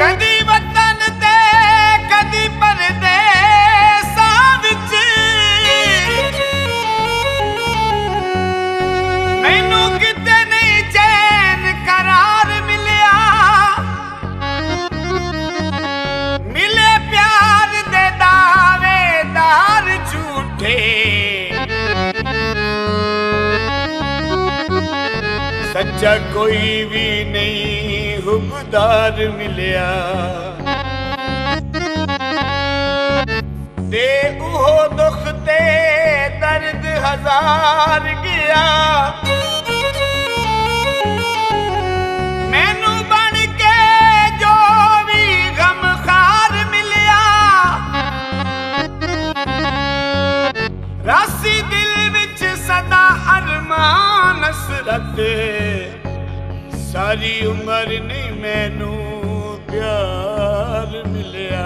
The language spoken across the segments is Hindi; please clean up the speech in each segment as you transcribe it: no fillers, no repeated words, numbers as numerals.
कदी वतन ते कदी परदेसां विच मैनू किते नहीं चैन करार मिलिया। मिले प्यार दे दावेदार झूठे, सच्चा कोई भी नहीं हुबदार मिलिया। ते उहो दुख ते दर्द हजार गया, मैनू बन के जो भी गमखार मिलिया। रासी दिल विच सदा अरमान हसरत, सारी उम्र नहीं मैनू प्यार मिलिया।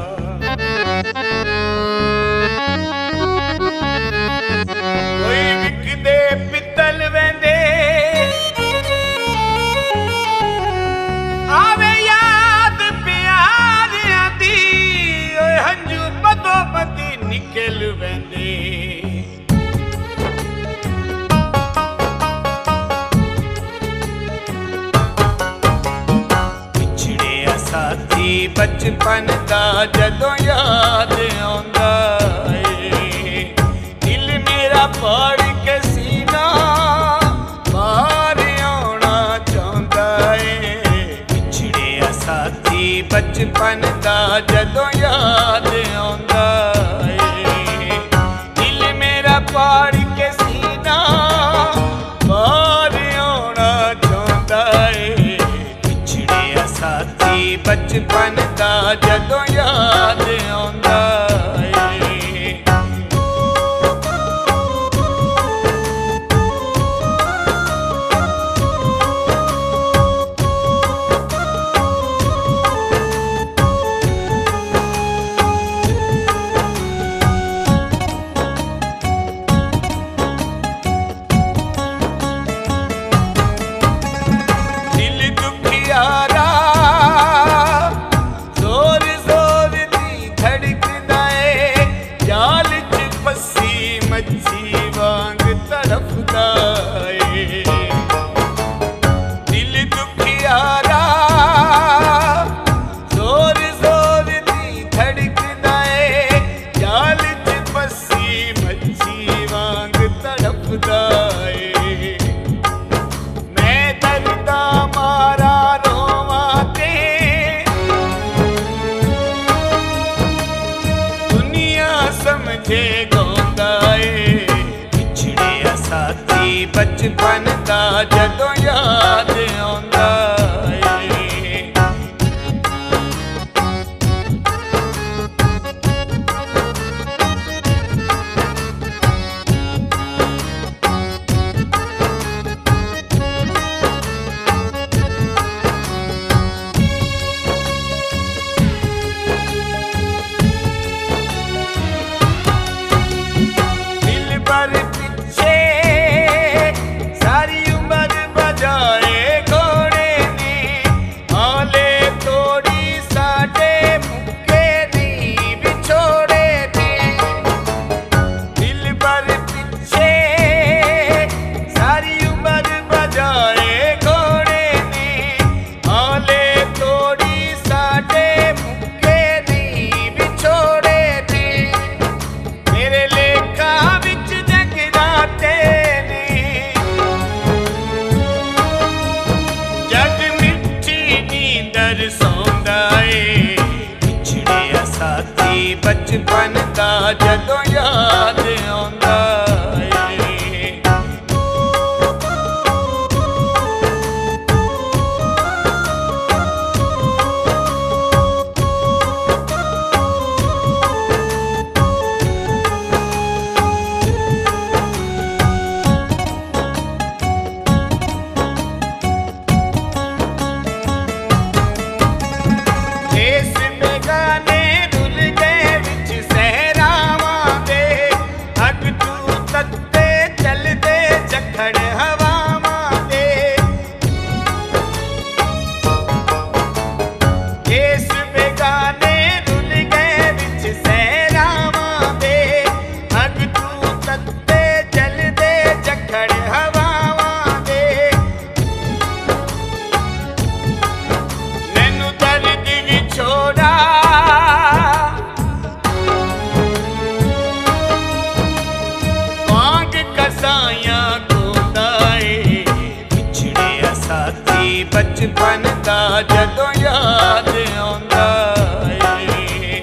कोई विकदे पित्तल वेंदे आवे याद प्यारियां दी, ओए हंजू बदो बदी निकल वेंदे। बचपन दा जदों याद आउंदा ए, दिल मेरा फाड़ के सीना बाहर आउणा चाहुंदा ए। पिछड़े साथी बचपन दा जदों याद आउंदा ए, दिल मेरा फाड़ के सीना बाहर आउणा चाहुंदा ए। पिछड़े साथी बचपन दा जदों याद आउंदा ए। दिल दुखियारा मच्छी वांग तड़फदा ए। दिल दुखियारा जोर जोर दी धड़कदा ए, जाल च फसी मच्छी वांग तड़फदा ए। मैं दर्दा मारा रोवां ते दुनिया समझे बचपन दा जदों याद आउंदा ए। दिल भर पीछे सारी उम्र बजाए घोड़े ने, हाले तोड़ी साडे मुक्के नी बिछोड़े ने। दिल भर पीछे सारी उम्र बजाए घोड़े ने, हाले तोड़ी साडे मुक्के नी बिछोड़े ने। मेरे लेखा विच जगराते सौंदा ए। पिछड़े साथी बचपन दा जदों याद आउंदा ए। देश बेगाने रुल गए विच सहरावां दे, बचपन दा जदों याद आउंदा ए।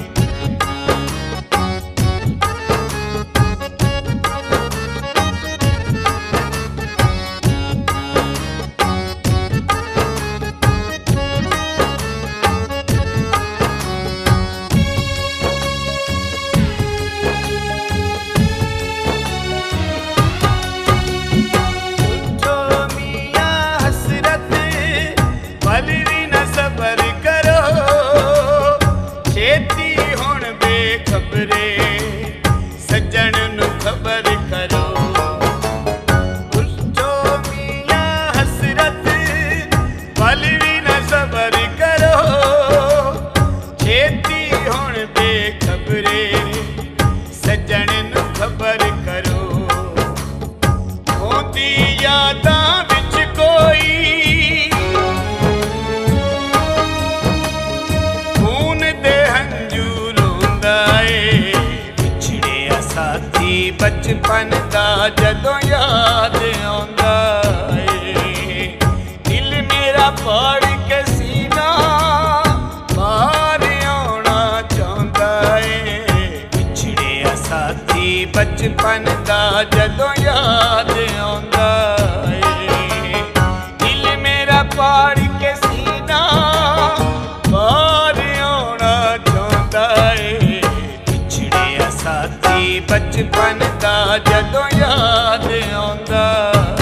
सज्जन नू खबर करो उठो मियां हसरत पल भी न सबर करो छेती हुण बेखबरे सज्जन नू खबर करो होंदी यादां विच कोई खून दे हंजू रोंदा ए साथी बचपन दा जदों याद आउंदा ए। दिल मेरा फाड़ के सीना बाहर आउणा चाहुंदा ए पिछड़े साथी बचपन दा जदों याद आउंदा ए। दिल मेरा फाड़ के सीना बाहर आउणा चाहुंदा ए साथी बचपन दा जदों याद आउंदा।